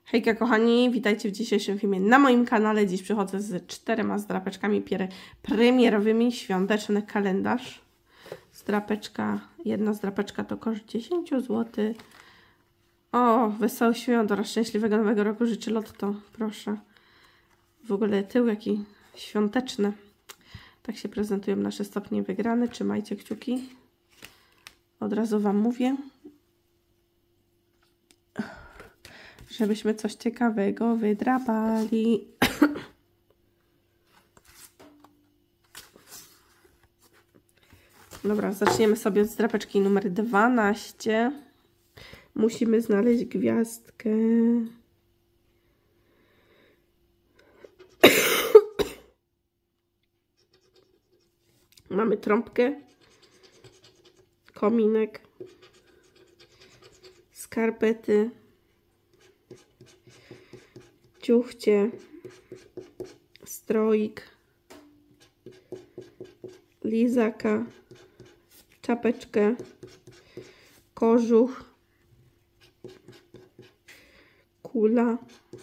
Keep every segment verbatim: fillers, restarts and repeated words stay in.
Hejka kochani, witajcie w dzisiejszym filmie na moim kanale. Dziś przychodzę z czterema zdrapeczkami premierowymi. Świąteczny kalendarz. Zdrapeczka, jedna zdrapeczka to koszt dziesięć złotych. O, wesołych świąt oraz szczęśliwego nowego roku życzy Lotto, proszę. W ogóle tył jaki świąteczny. Tak się prezentują nasze stopnie wygrane. Trzymajcie kciuki. Od razu wam mówię, żebyśmy coś ciekawego wydrapali. Dobra, zaczniemy sobie od zdrapeczki numer dwanaście. Musimy znaleźć gwiazdkę. Mamy trąbkę, kominek, skarpety, ciuchcie, stroik, lizaka, czapeczkę, kożuch, kula,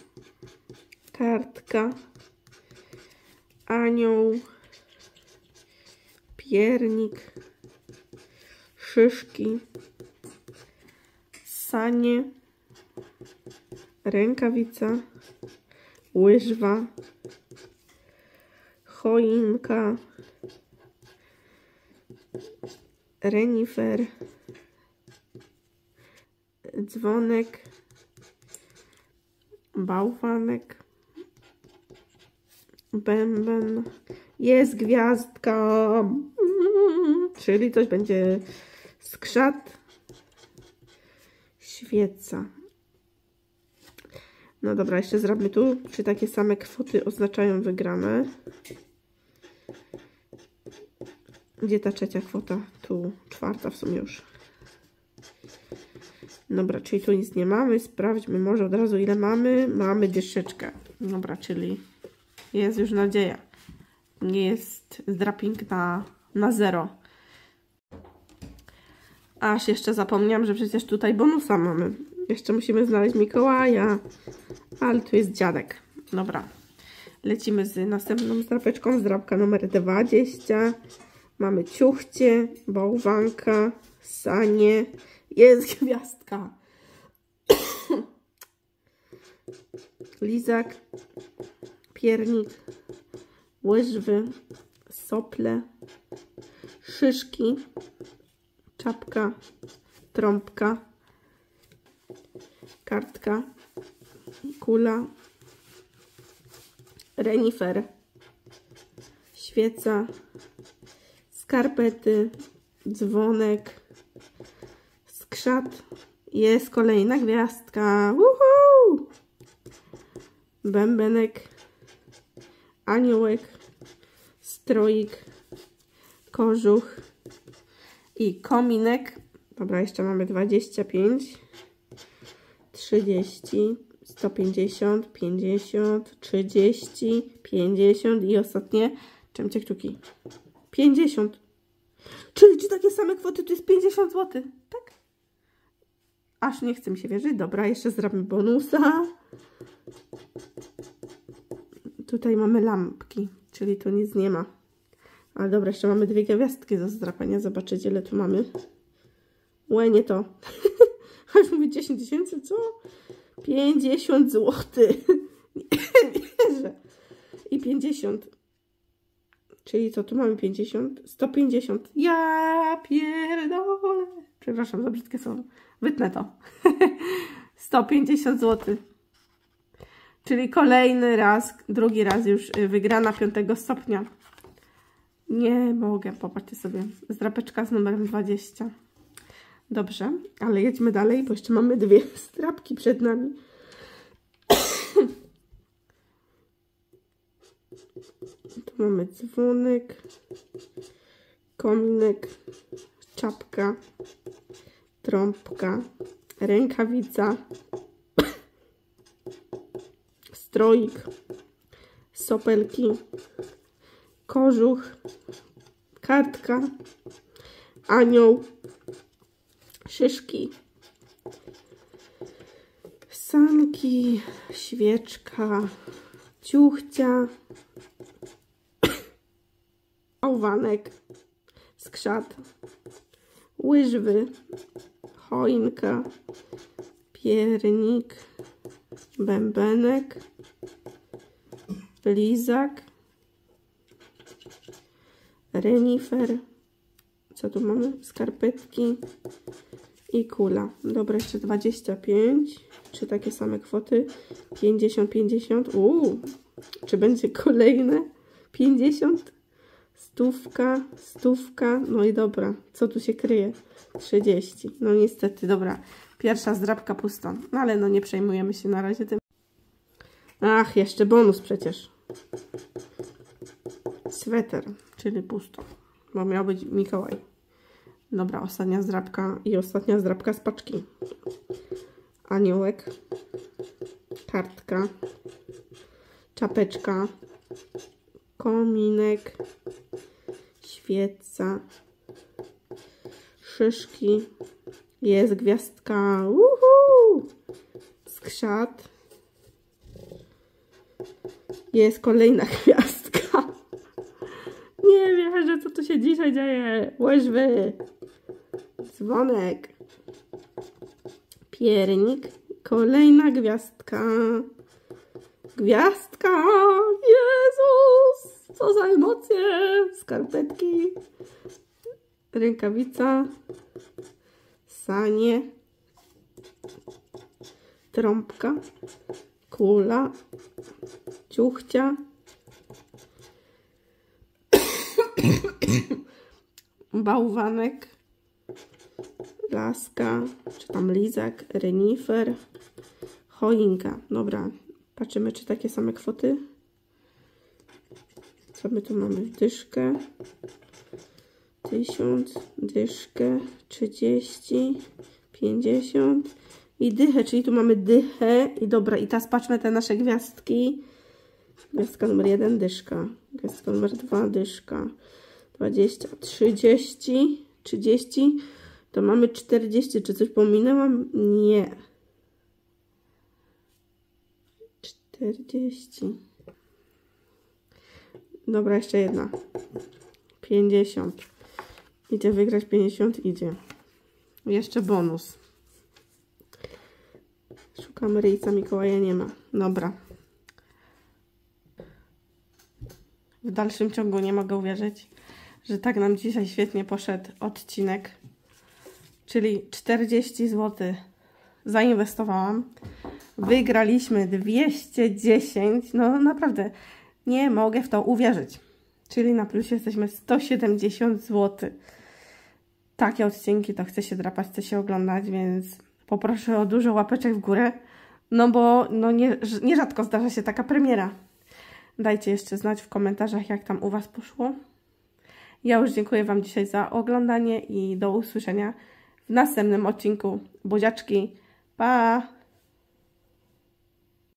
kartka, anioł, piernik, szyszki, sanie, rękawica, łyżwa, choinka, renifer, dzwonek, bałwanek, bęben, jest gwiazdka, czyli coś będzie skrzat, świeca. No dobra, jeszcze zrobimy tu, czy takie same kwoty oznaczają wygrane. Gdzie ta trzecia kwota? Tu, czwarta w sumie już. Dobra, czyli tu nic nie mamy. Sprawdźmy może od razu, ile mamy. Mamy dyszeczkę. Dobra, czyli jest już nadzieja. Nie jest zdraping na, na zero. Aż jeszcze zapomniałam, że przecież tutaj bonusa mamy. Jeszcze musimy znaleźć Mikołaja. Ale tu jest dziadek. Dobra. Lecimy z następną zdrapeczką. Zdrapka numer dwadzieścia. Mamy ciuchcie, bałwanka, sanie. Jest gwiazdka. Lizak, piernik, łyżwy, sople, szyszki, czapka, trąbka, kartka, kula, renifer, świeca, skarpety, dzwonek, skrzat, jest kolejna gwiazdka, uhu! Bębenek, aniołek, stroik, kożuch i kominek. Dobra, jeszcze mamy dwadzieścia pięć, trzydzieści, sto pięćdziesiąt, pięćdziesiąt, trzydzieści, pięćdziesiąt i ostatnie, trzymajcie kciuki, pięćdziesiąt. Czyli czy takie same kwoty to jest pięćdziesiąt złotych, tak? Aż nie chce mi się wierzyć. Dobra, jeszcze zrobimy bonusa. Tutaj mamy lampki, czyli tu nic nie ma. Ale dobra, jeszcze mamy dwie gwiazdki do zdrapania. Zobaczycie, ile tu mamy. Łe, nie to. Aż mówię dziesięć tysięcy, co? pięćdziesiąt złotych. Nie wierzę. I pięćdziesiąt. Czyli co, tu mamy pięćdziesiąt? sto pięćdziesiąt. Ja pierdolę. Przepraszam, za brzydkie słowo. Wytnę to. sto pięćdziesiąt złotych. Czyli kolejny raz, drugi raz już wygrana piątego stopnia. Nie mogę, popatrzcie sobie. Zdrapeczka z numerem dwadzieścia. Dobrze, ale jedźmy dalej, bo jeszcze mamy dwie zdrapki przed nami. Tu mamy dzwonek, kominek, czapka, trąbka, rękawica, stroik, sopelki, kożuch, kartka, anioł, szyszki, sanki, świeczka, ciuchcia, bałwanek, skrzat, łyżwy, choinka, piernik, bębenek, lizak, renifer, co tu mamy? Skarpetki i kula. Dobra, jeszcze dwadzieścia pięć. Czy takie same kwoty? pięćdziesiąt, pięćdziesiąt. Uuu, czy będzie kolejne? pięćdziesiąt, stówka, stówka. No i dobra, co tu się kryje? trzydzieści. No niestety, dobra. Pierwsza zdrabka pusta. No ale no nie przejmujemy się na razie tym. Ach, jeszcze bonus przecież. Sweter, czyli pusto. Bo miał być Mikołaj. Dobra, ostatnia zdrabka i ostatnia zdrabka z paczki. Aniołek. Kartka. Czapeczka. Kominek. Świeca. Szyszki. Jest gwiazdka. Uhu! Skrzat. Jest kolejna gwiazdka. Nie wierzę, co tu się dzisiaj dzieje. Łyżwy. Dzwonek. Piernik. Kolejna gwiazdka. Gwiazdka. Jezus. Co za emocje. Skarpetki. Rękawica. Sanie. Trąbka. Kula. Ciuchcia. Bałwanek. Laska. Czy tam lizak. Renifer. Choinka. Dobra. Patrzymy, czy takie same kwoty. Co my tu mamy? Dyszkę. Tysiąc. Dyszkę. Trzydzieści. Pięćdziesiąt. I dychę, czyli tu mamy dychę. I dobra, i teraz patrzmy te nasze gwiazdki. Gwiazdka numer jeden, dyszka. Gwiazdka numer dwa, dyszka. dwadzieścia, trzydzieści, trzydzieści. To mamy czterdzieści. Czy coś pominęłam? Nie. czterdzieści. Dobra, jeszcze jedna. pięćdziesiąt. Idzie wygrać pięćdziesiąt, idzie. Jeszcze bonus. Szukamy ryjca, Mikołaja nie ma. Dobra. W dalszym ciągu nie mogę uwierzyć, że tak nam dzisiaj świetnie poszedł odcinek. Czyli czterdzieści złotych zainwestowałam. Wygraliśmy dwieście dziesięć. No naprawdę nie mogę w to uwierzyć. Czyli na plusie jesteśmy sto siedemdziesiąt złotych. Takie odcinki to chce się drapać, chce się oglądać, więc poproszę o dużo łapeczek w górę. No bo no nie, nierzadko zdarza się taka premiera. Dajcie jeszcze znać w komentarzach, jak tam u Was poszło. Ja już dziękuję Wam dzisiaj za oglądanie i do usłyszenia w następnym odcinku. Buziaczki, pa!